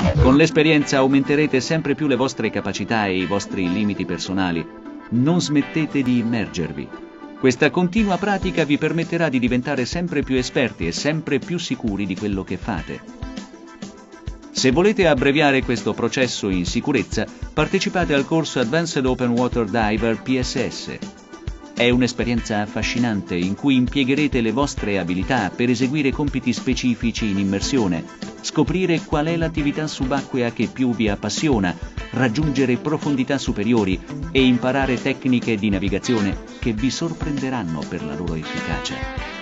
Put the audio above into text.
Con l'esperienza aumenterete sempre più le vostre capacità e i vostri limiti personali. Non smettete di immergervi. Questa continua pratica vi permetterà di diventare sempre più esperti e sempre più sicuri di quello che fate. Se volete abbreviare questo processo in sicurezza, partecipate al corso Advanced Open Water Diver PSS. È un'esperienza affascinante in cui impiegherete le vostre abilità per eseguire compiti specifici in immersione, scoprire qual è l'attività subacquea che più vi appassiona, raggiungere profondità superiori e imparare tecniche di navigazione che vi sorprenderanno per la loro efficacia.